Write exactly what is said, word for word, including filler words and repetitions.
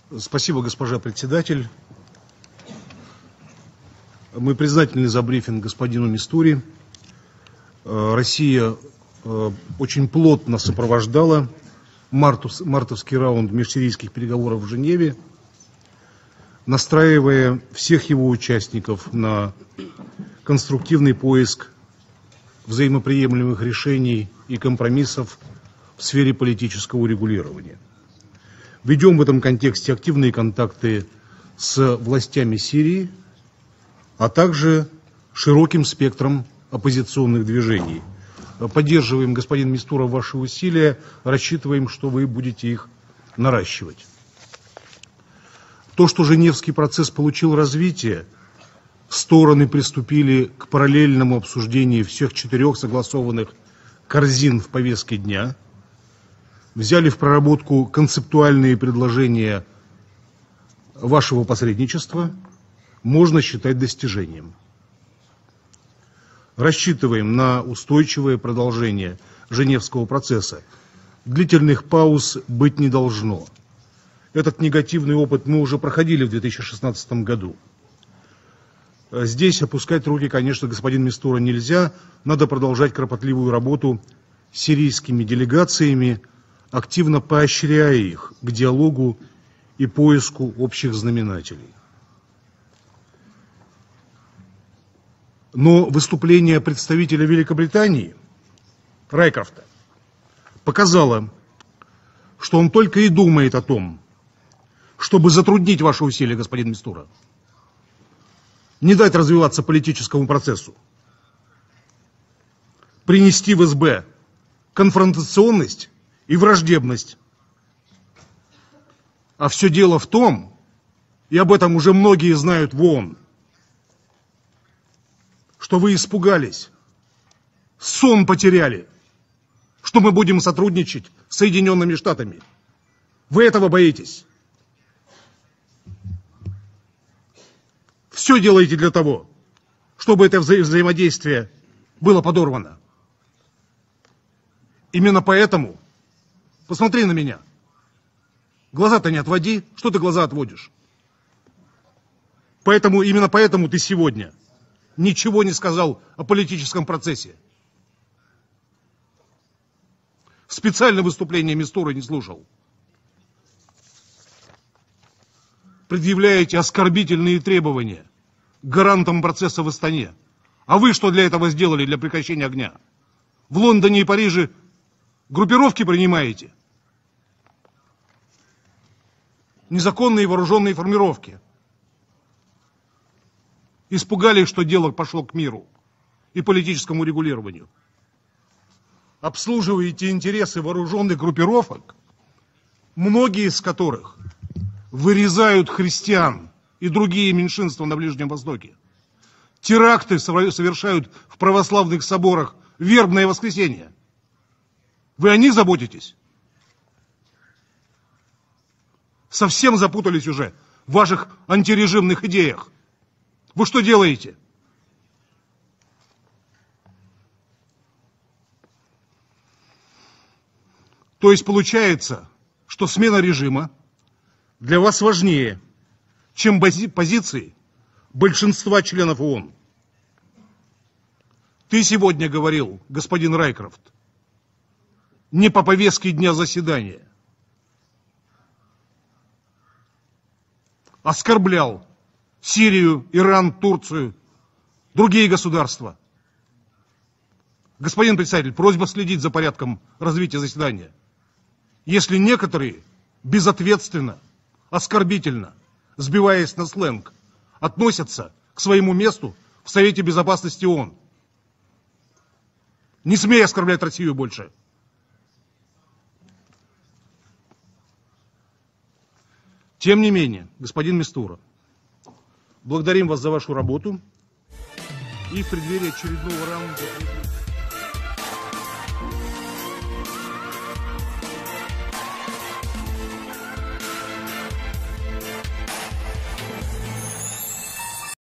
Спасибо, госпожа председатель. Мы признательны за брифинг господину Мистури. Россия очень плотно сопровождала мартовский раунд межсирийских переговоров в Женеве, настраивая всех его участников на конструктивный поиск взаимоприемлемых решений и компромиссов в сфере политического урегулирования. Ведем в этом контексте активные контакты с властями Сирии, а также широким спектром оппозиционных движений. Поддерживаем, господин Мистура, ваши усилия, рассчитываем, что вы будете их наращивать. То, что Женевский процесс получил развитие, стороны приступили к параллельному обсуждению всех четырех согласованных корзин в повестке дня, взяли в проработку концептуальные предложения вашего посредничества, можно считать достижением. Рассчитываем на устойчивое продолжение Женевского процесса. Длительных пауз быть не должно. Этот негативный опыт мы уже проходили в две тысячи шестнадцатом году. Здесь опускать руки, конечно, господин Мистура, нельзя. Надо продолжать кропотливую работу с сирийскими делегациями, активно поощряя их к диалогу и поиску общих знаменателей. Но выступление представителя Великобритании, Райкрофта, показало, что он только и думает о том, чтобы затруднить ваши усилия, господин Мистура, не дать развиваться политическому процессу, принести в СБ конфронтационность и враждебность. А все дело в том, и об этом уже многие знают в ООН, что вы испугались, сон потеряли, что мы будем сотрудничать с Соединенными Штатами. Вы этого боитесь. Все делаете для того, чтобы это вза- взаимодействие было подорвано. Именно поэтому, посмотри на меня, глаза-то не отводи, что ты глаза отводишь? Поэтому, именно поэтому ты сегодня ничего не сказал о политическом процессе. Специально выступление Мистуры не слушал. Предъявляете оскорбительные требования гарантам процесса в Астане. А вы что для этого сделали, для прекращения огня? В Лондоне и Париже группировки принимаете? Незаконные вооруженные формировки. Испугались, что дело пошло к миру и политическому регулированию. Обслуживаете интересы вооруженных группировок, многие из которых вырезают христиан и другие меньшинства на Ближнем Востоке. Теракты совершают в православных соборах в вербное воскресенье. Вы о них заботитесь? Совсем запутались уже в ваших антирежимных идеях. Вы что делаете? То есть получается, что смена режима для вас важнее, чем позиции большинства членов ООН. Ты сегодня говорил, господин Райкрофт, не по повестке дня заседания. Оскорблял Сирию, Иран, Турцию, другие государства. Господин председатель, просьба следить за порядком развития заседания. Если некоторые безответственно, оскорбительно, сбиваясь на сленг, относятся к своему месту в Совете Безопасности ООН. Не смей оскорблять Россию больше. Тем не менее, господин Мистура, благодарим вас за вашу работу и в преддверии очередного раунда...